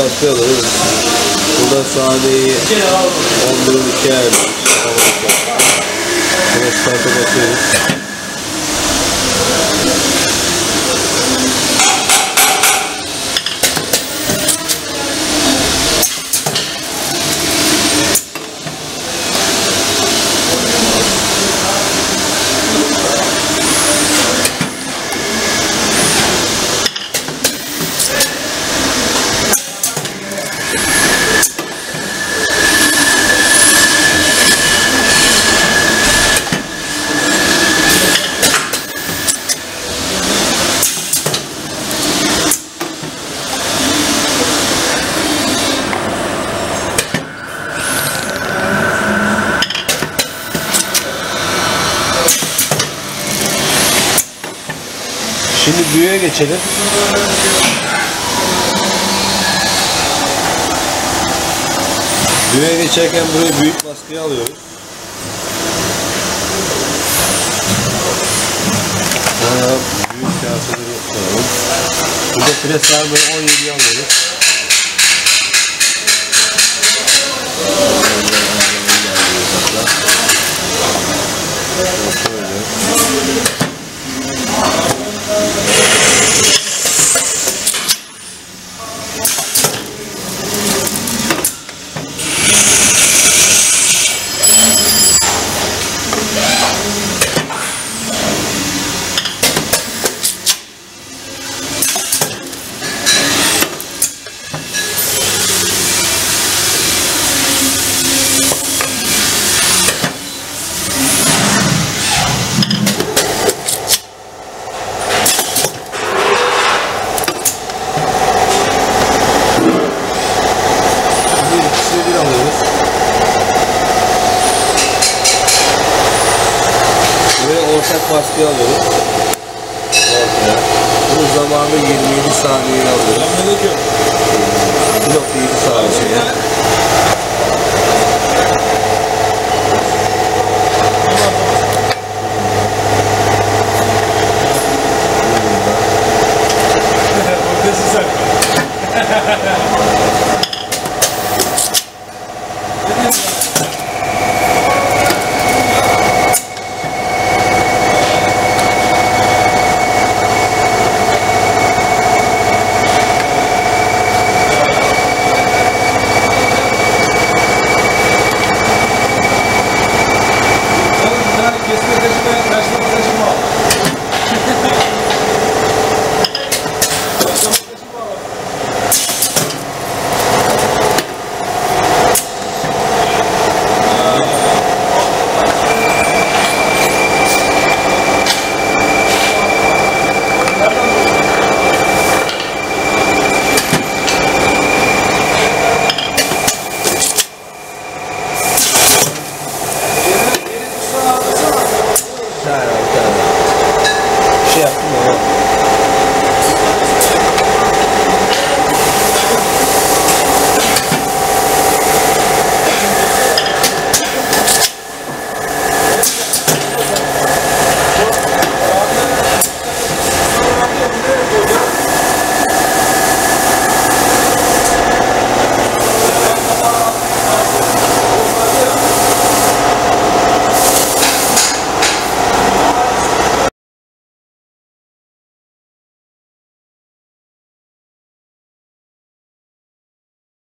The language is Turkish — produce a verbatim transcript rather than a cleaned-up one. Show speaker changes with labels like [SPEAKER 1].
[SPEAKER 1] baskı alıyoruz. Burada saniyeyi on bir iki ayarlıyoruz. Bunu start'a basıyoruz. Şimdi büyüğe geçelim. Büyüğe geçerken buraya büyük baskıyı alıyoruz. Sonra büyük kaseleri alalım. Burada pres sarmayı on yediye alıyoruz. Baskı alıyoruz. Ortaya. Bunun zamanı yirmi yedi saniye alıyoruz. bir nokta yedi saniye.